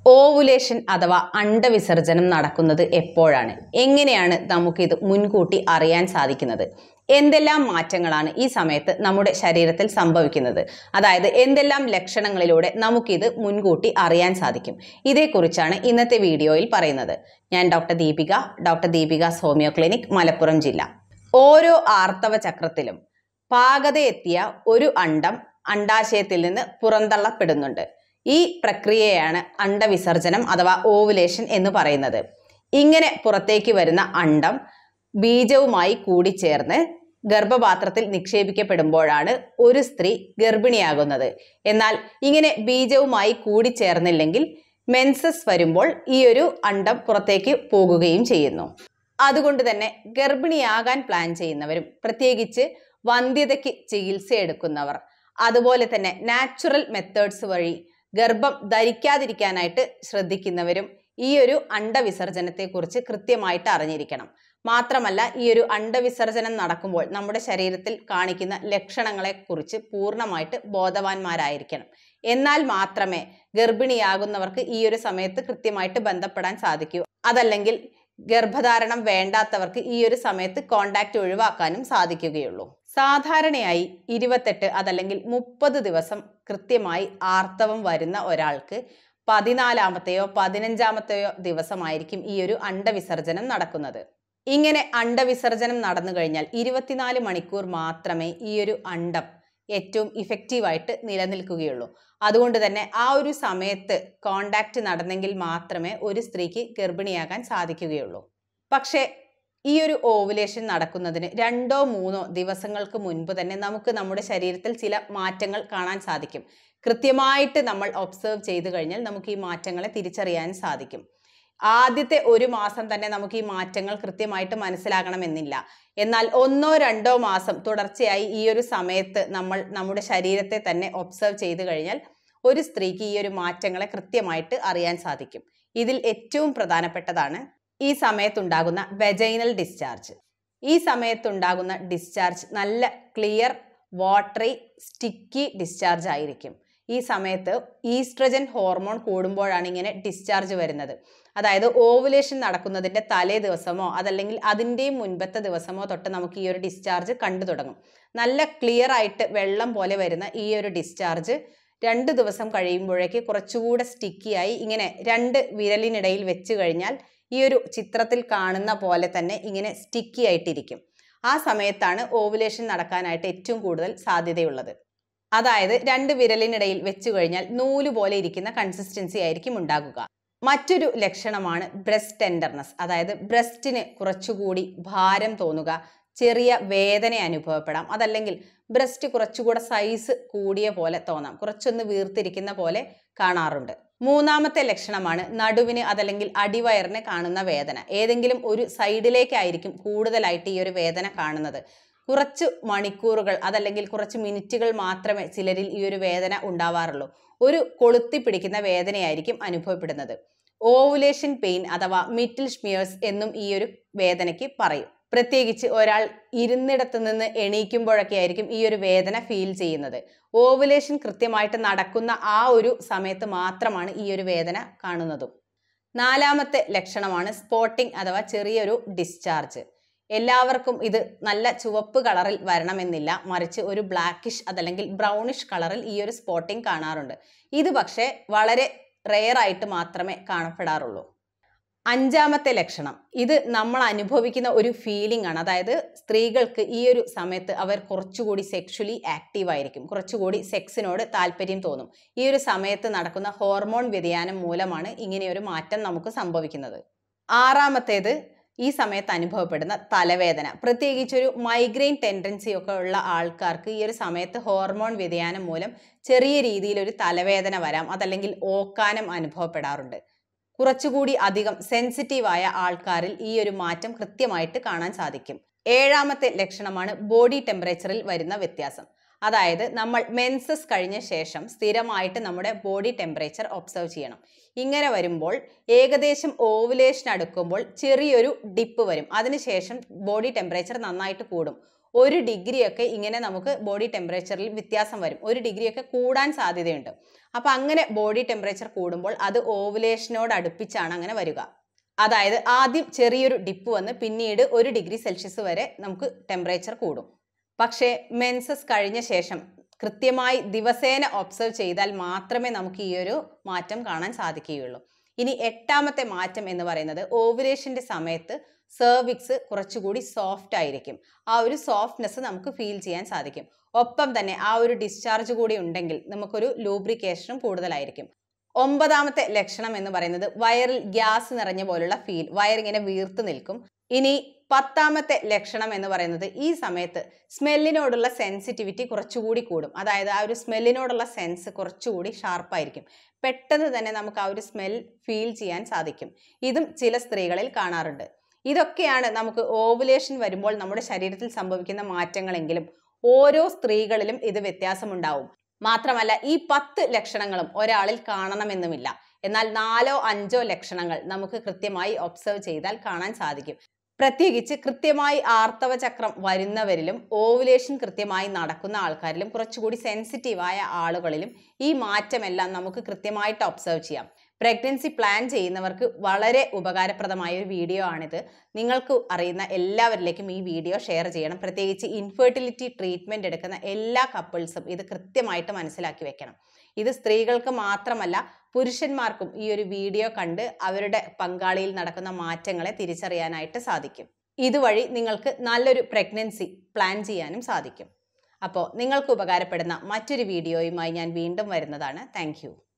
Ovulation അഥവാ അണ്ടവിസർജനം നടക്കുന്നത് എപ്പോഴാണ്? എങ്ങനെയാണ് നമുക്കിത് മുൻകൂട്ടി അറിയാൻ സാധിക്കുന്നത്? എന്തെല്ലാം മാറ്റങ്ങളാണ് ഈ സമയത്ത് നമ്മുടെ ശരീരത്തിൽ സംഭവിക്കുന്നത്? അതായത് എന്തെല്ലാം ലക്ഷണങ്ങളിലൂടെ നമുക്കിത് മുൻകൂട്ടി അറിയാൻ സാധിക്കും? ഇതേക്കുറിച്ചാണ് ഇന്നത്തെ വീഡിയോയിൽ പറയുന്നത്. ഞാൻ doctor Deepika's homeo clinic, Malappuram ജില്ല. ഓരോ ആർത്തവ ചക്രത്തിലും പാകതയെത്തിയ ഒരു അണ്ഡം അണ്ഡാശയത്തിൽ നിന്ന് പുറന്തള്ളപ്പെടുന്നുണ്ട്. ഈ പ്രക്രിയയാണ് അണ്ടവിസർജനം അഥവാ ഓവുലേഷൻ എന്ന് പറയുന്നത്. ഇങ്ങനെ പുറത്തേക്ക് വരുന്ന അണ്ഡം ബീജവുമായി കൂടിച്ചേർന്ന് ഗർഭപാത്രത്തിൽ നിക്ഷേപിക്കപ്പെടുമ്പോഴാണ് ഒരു സ്ത്രീ ഗർഭിണിയാകുന്നത്. എന്നാൽ ഇങ്ങനെ ബീജവുമായി കൂടിച്ചേർന്നില്ലെങ്കിൽ മെൻസസ് വരുമ്പോൾ ഈ ഒരു അണ്ഡം പുറത്തേക്ക് പോകുകയും ചെയ്യുന്നു. അതുകൊണ്ട് തന്നെ ഗർഭിണിയാകാൻ പ്ലാൻ ചെയ്യുന്നവരും, പ്രത്യേകിച്ച് വന്ധ്യതയ്ക്ക് ചികിത്സ എടുക്കുന്നവർ, അതുപോലെ തന്നെ നാച്ചുറൽ മെത്തേഡ്സ് വഴി ഗർഭം ധരിക്കാതിരിക്കാനായിട്ട് ശ്രദ്ധിക്കുന്നവരും ഈ ഒരു അണ്ടവിസർജനത്തെക്കുറിച്ച് കൃത്യമായിട്ട് അറിഞ്ഞിരിക്കണം. മാത്രമല്ല, ഈ ഒരു അണ്ടവിസർജനം നടക്കുമ്പോൾ നമ്മുടെ ശരീരത്തിൽ കാണിക്കുന്ന ലക്ഷണങ്ങളെക്കുറിച്ച് പൂർണ്ണമായിട്ട് ബോധവാന്മാരായിരിക്കണം. എന്നാൽ മാത്രമേ ഗർഭിണിയാകുന്നവർക്ക് ഈ ഒരു സമയത്ത് കൃത്യമായിട്ട് ബന്ധപ്പെടാൻ സാധിക്കൂ. അതല്ലെങ്കിൽ ഗർഭധാരണം വേണ്ടാത്തവർക്ക് ഈ ഒരു സമയത്ത് കോണ്ടാക്ട് ഒഴിവാക്കാനും സാധിക്കുകയുള്ളൂ. സാധാരണയായി 28 അതല്ലെങ്കിൽ 30 ദിവസം കൃത്യമായി ആർത്തവം വരുന്ന ഒരാൾക്ക് 14-ാമത്തെയോ 15-ാമത്തെയോ ദിവസമായിരിക്കും ഈ ഒരു അണ്ടവിസർജനം നടക്കുന്നത്. ഇങ്ങനെ അണ്ടവിസർജനം നടന്നു കഴിഞ്ഞാൽ 24 മണിക്കൂർ മാത്രമേ ഈ ഒരു അണ്ഡം ഏറ്റവും ഇഫക്റ്റീവായിട്ട് നിലനിൽക്കുകയുള്ളൂ. അതുകൊണ്ട് തന്നെ ആ ഒരു സമയത്ത് കോണ്ടാക്ട് നടന്നെങ്കിൽ മാത്രമേ ഒരു സ്ത്രീക്ക് ഗർഭിണിയാകാൻ സാധിക്കുകയുള്ളൂ. പക്ഷേ ഈ ഒരു ഓവുലേഷൻ നടക്കുന്നതിന് 2-3 ദിവസങ്ങൾക്ക് മുൻപ് തന്നെ നമുക്ക് നമ്മുടെ ശരീരത്തിൽ ചില മാറ്റങ്ങൾ കാണാൻ സാധിക്കും. കൃത്യമായിട്ട് നമ്മൾ ഒബ്സർവ് ചെയ്തു കഴിഞ്ഞാൽ നമുക്ക് ഈ മാറ്റങ്ങളെ തിരിച്ചറിയാൻ സാധിക്കും. ആദ്യത്തെ 1 മാസം തന്നെ നമുക്ക് ഈ മാറ്റങ്ങൾ കൃത്യമായിട്ട് മനസ്സിലാകണമെന്നില്ല. എന്നാൽ 1-2 മാസം തുടർച്ചയായി ഈ ഒരു സമയത്ത് നമ്മൾ നമ്മുടെ ശരീരത്തെ തന്നെ ഒബ്സർവ് ചെയ്തു കഴിഞ്ഞാൽ ഒരു സ്ത്രീക്ക് ഈ ഒരു മാറ്റങ്ങളെ കൃത്യമായിട്ട് അറിയാൻ സാധിക്കും. ഇതിൽ ഏറ്റവും പ്രധാനപ്പെട്ടതാണ് ഈ സമയത്തുണ്ടാകുന്ന വെജൈനൽ ഡിസ്ചാർജ്. ഈ സമയത്തുണ്ടാകുന്ന ഡിസ്ചാർജ് നല്ല ക്ലിയർ, വാട്ടറി, സ്റ്റിക്കി ഡിസ്ചാർജ് ആയിരിക്കും. ഈ സമയത്ത് ഈസ്ട്രജൻ ഹോർമോൺ കൂടുമ്പോഴാണ് ഇങ്ങനെ ഡിസ്ചാർജ് വരുന്നത്. അതായത് ഓവുലേഷൻ നടക്കുന്നതിൻ്റെ തലേ ദിവസമോ അതല്ലെങ്കിൽ അതിൻ്റെ മുൻപത്തെ ദിവസമോ തൊട്ട് നമുക്ക് ഈ ഒരു ഡിസ്ചാർജ് കണ്ടു തുടങ്ങും. നല്ല ക്ലിയർ ആയിട്ട് വെള്ളം പോലെ വരുന്ന ഈ ഒരു ഡിസ്ചാർജ് 2 ദിവസം കഴിയുമ്പോഴേക്ക് കുറച്ചുകൂടെ സ്റ്റിക്കിയായി ഇങ്ങനെ 2 വിരലിനിടയിൽ വെച്ച് കഴിഞ്ഞാൽ ഈ ഒരു ചിത്രത്തിൽ കാണുന്ന പോലെ തന്നെ ഇങ്ങനെ സ്റ്റിക്കി ആയിട്ടിരിക്കും. ആ സമയത്താണ് ഓവുലേഷൻ നടക്കാനായിട്ട് ഏറ്റവും കൂടുതൽ സാധ്യതയുള്ളത്. അതായത് 2 വിരലിനിടയിൽ വെച്ച് കഴിഞ്ഞാൽ നൂല് പോലെ ഇരിക്കുന്ന കൺസിസ്റ്റൻസി ആയിരിക്കും ഉണ്ടാകുക. മറ്റൊരു ലക്ഷണമാണ് ബ്രസ്റ്റ് ടെൻഡർനെസ്. അതായത് ബ്രസ്റ്റിന് കുറച്ചുകൂടി ഭാരം തോന്നുക, ചെറിയ വേദന അനുഭവപ്പെടാം, അതല്ലെങ്കിൽ ബ്രസ്റ്റ് കുറച്ചുകൂടെ സൈസ് കൂടിയ പോലെ തോന്നാം, കുറച്ചൊന്ന് വീർത്തിരിക്കുന്ന പോലെ കാണാറുണ്ട്. 3-ാമത്തെ ലക്ഷണമാണ് നടുവിന് അതല്ലെങ്കിൽ അടിവയറിന് കാണുന്ന വേദന. ഏതെങ്കിലും ഒരു സൈഡിലേക്കായിരിക്കും കൂടുതലായിട്ട് ഈ ഒരു വേദന കാണുന്നത്. കുറച്ച് മണിക്കൂറുകൾ അതല്ലെങ്കിൽ കുറച്ച് മിനിറ്റുകൾ മാത്രമേ ചിലരിൽ ഈ ഒരു വേദന ഉണ്ടാവാറുള്ളൂ. ഒരു കൊളുത്തി പിടിക്കുന്ന വേദനയായിരിക്കും അനുഭവപ്പെടുന്നത്. ഓവുലേഷൻ പെയിൻ അഥവാ മിറ്റിൽ ഷ്മിയേഴ്സ് എന്നും ഈ ഒരു വേദനയ്ക്ക് പറയും. പ്രത്യേകിച്ച് ഒരാൾ ഇരുന്നിടത്ത് നിന്ന് എണീക്കുമ്പോഴൊക്കെ ആയിരിക്കും ഈ ഒരു വേദന ഫീൽ ചെയ്യുന്നത്. ഓവുലേഷൻ കൃത്യമായിട്ട് നടക്കുന്ന ആ ഒരു സമയത്ത് മാത്രമാണ് ഈ ഒരു വേദന കാണുന്നതും. 4-ാമത്തെ ലക്ഷണമാണ് സ്പോട്ടിംഗ് അഥവാ ചെറിയൊരു ഡിസ്ചാർജ്. എല്ലാവർക്കും ഇത് നല്ല ചുവപ്പ് കളറിൽ വരണമെന്നില്ല, മറിച്ച് ഒരു ബ്ലാക്കിഷ് അതല്ലെങ്കിൽ ബ്രൗണിഷ് കളറിൽ ഈ ഒരു സ്പോട്ടിംഗ് കാണാറുണ്ട്. ഇത് പക്ഷേ വളരെ റെയർ ആയിട്ട് മാത്രമേ കാണപ്പെടാറുള്ളൂ. 5-ാമത്തെ ലക്ഷണം, ഇത് നമ്മൾ അനുഭവിക്കുന്ന ഒരു ഫീലിംഗ് ആണ്. അതായത് സ്ത്രീകൾക്ക് ഈ ഒരു സമയത്ത് അവർ കുറച്ചുകൂടി സെക്ഷലി ആക്റ്റീവ് ആയിരിക്കും, കുറച്ചുകൂടി സെക്സിനോട് താല്പര്യം തോന്നും. ഈ ഒരു സമയത്ത് നടക്കുന്ന ഹോർമോൺ വ്യതിയാനം മൂലമാണ് ഇങ്ങനെയൊരു മാറ്റം നമുക്ക് സംഭവിക്കുന്നത്. 6-ാമത്തേത് ഈ സമയത്ത് അനുഭവപ്പെടുന്ന തലവേദന. പ്രത്യേകിച്ച് ഒരു മൈഗ്രെയിൻ ടെൻഡൻസി ഒക്കെ ഉള്ള ആൾക്കാർക്ക് ഈ ഒരു സമയത്ത് ഹോർമോൺ വ്യതിയാനം മൂലം ചെറിയ രീതിയിലൊരു തലവേദന വരാം, അതല്ലെങ്കിൽ ഓക്കാനം അനുഭവപ്പെടാറുണ്ട്. കുറച്ചുകൂടി അധികം സെൻസിറ്റീവായ ആൾക്കാരിൽ ഈ ഒരു മാറ്റം കൃത്യമായിട്ട് കാണാൻ സാധിക്കും. 7-ാമത്തെ ലക്ഷണമാണ് ബോഡി ടെമ്പറേച്ചറിൽ വരുന്ന വ്യത്യാസം. അതായത് നമ്മൾ മെൻസസ് കഴിഞ്ഞ ശേഷം സ്ഥിരമായിട്ട് നമ്മുടെ ബോഡി ടെമ്പറേച്ചർ ഒബ്സർവ് ചെയ്യണം. ഇങ്ങനെ വരുമ്പോൾ ഏകദേശം ഓവുലേഷൻ അടുക്കുമ്പോൾ ചെറിയൊരു ഡിപ്പ് വരും. അതിനുശേഷം ബോഡി ടെമ്പറേച്ചർ നന്നായിട്ട് കൂടും. 1 ഡിഗ്രിയൊക്കെ ഇങ്ങനെ നമുക്ക് ബോഡി ടെമ്പറേച്ചറിൽ വ്യത്യാസം വരും. 1 ഡിഗ്രിയൊക്കെ കൂടാൻ സാധ്യതയുണ്ട്. അപ്പം അങ്ങനെ ബോഡി ടെമ്പറേച്ചർ കൂടുമ്പോൾ അത് ഓവുലേഷനോട് അടുപ്പിച്ചാണ് അങ്ങനെ വരിക. അതായത് ആദ്യം ചെറിയൊരു ഡിപ്പ് വന്ന് പിന്നീട് 1 ഡിഗ്രി സെൽഷ്യസ് വരെ നമുക്ക് ടെമ്പറേച്ചർ കൂടും. പക്ഷേ മെൻസസ് കഴിഞ്ഞ ശേഷം കൃത്യമായി ദിവസേന ഒബ്സർവ് ചെയ്താൽ മാത്രമേ നമുക്ക് ഈ ഒരു മാറ്റം കാണാൻ സാധിക്കുകയുള്ളൂ. ഇനി 8ാമത്തെ മാറ്റം എന്ന് പറയുന്നത് ഓവുലേഷന്റെ സമയത്ത് സെർവിക്സ് കുറച്ചുകൂടി സോഫ്റ്റ് ആയിരിക്കും. ആ ഒരു സോഫ്റ്റ്നെസ് നമുക്ക് ഫീൽ ചെയ്യാൻ സാധിക്കും. ഒപ്പം തന്നെ ആ ഒരു ഡിസ്ചാർജ് കൂടി ഉണ്ടെങ്കിൽ നമുക്കൊരു ലൂബ്രിക്കേഷനും കൂടുതലായിരിക്കും. 9ാമത്തെ ലക്ഷണം എന്ന് പറയുന്നത് വയറിൽ ഗ്യാസ് നിറഞ്ഞ പോലുള്ള ഫീൽ, വയറിങ്ങനെ വീർത്ത് നിൽക്കും. ഇനി 10ാമത്തെ ലക്ഷണം എന്ന് പറയുന്നത് ഈ സമയത്ത് സ്മെല്ലിനോടുള്ള സെൻസിറ്റിവിറ്റി കുറച്ചുകൂടി കൂടും. അതായത് ആ ഒരു സ്മെല്ലിനോടുള്ള സെൻസ് കുറച്ചുകൂടി ഷാർപ്പായിരിക്കും. പെട്ടെന്ന് തന്നെ നമുക്ക് ആ ഒരു സ്മെൽ ഫീൽ ചെയ്യാൻ സാധിക്കും. ഇതും ചില സ്ത്രീകളിൽ കാണാറുണ്ട്. ഇതൊക്കെയാണ് നമുക്ക് ഓവുലേഷൻ വരുമ്പോൾ നമ്മുടെ ശരീരത്തിൽ സംഭവിക്കുന്ന മാറ്റങ്ങളെങ്കിലും ഓരോ സ്ത്രീകളിലും ഇത് വ്യത്യാസമുണ്ടാവും. മാത്രമല്ല ഈ 10 ലക്ഷണങ്ങളും ഒരാളിൽ കാണണമെന്നുമില്ല. എന്നാൽ 4ഓ 5ഓ ലക്ഷണങ്ങൾ നമുക്ക് കൃത്യമായി ഒബ്സർവ് ചെയ്താൽ കാണാൻ സാധിക്കും. പ്രത്യേകിച്ച് കൃത്യമായി ആർത്തവ ചക്രം വരുന്നവരിലും ഓവുലേഷൻ കൃത്യമായി നടക്കുന്ന ആൾക്കാരിലും കുറച്ചുകൂടി സെൻസിറ്റീവായ ആളുകളിലും ഈ മാറ്റമെല്ലാം നമുക്ക് കൃത്യമായിട്ട് ഒബ്സർവ് ചെയ്യാം. പ്രഗ്നൻസി പ്ലാൻ ചെയ്യുന്നവർക്ക് വളരെ ഉപകാരപ്രദമായ ഒരു വീഡിയോ ആണിത്. നിങ്ങൾക്ക് അറിയുന്ന എല്ലാവരിലേക്കും ഈ വീഡിയോ ഷെയർ ചെയ്യണം. പ്രത്യേകിച്ച് ഇൻഫെർട്ടിലിറ്റി ട്രീറ്റ്മെൻറ്റ് എടുക്കുന്ന എല്ലാ കപ്പിൾസും ഇത് കൃത്യമായിട്ട് മനസ്സിലാക്കി വെക്കണം. ഇത് സ്ത്രീകൾക്ക് മാത്രമല്ല പുരുഷന്മാർക്കും ഈ ഒരു വീഡിയോ കണ്ട് അവരുടെ പങ്കാളിയിൽ നടക്കുന്ന മാറ്റങ്ങളെ തിരിച്ചറിയാനായിട്ട് സാധിക്കും. ഇതുവഴി നിങ്ങൾക്ക് നല്ലൊരു പ്രഗ്നൻസി പ്ലാൻ ചെയ്യാനും സാധിക്കും. അപ്പോൾ നിങ്ങൾക്ക് ഉപകാരപ്പെടുന്ന മറ്റൊരു വീഡിയോയുമായി ഞാൻ വീണ്ടും വരുന്നതാണ്. താങ്ക്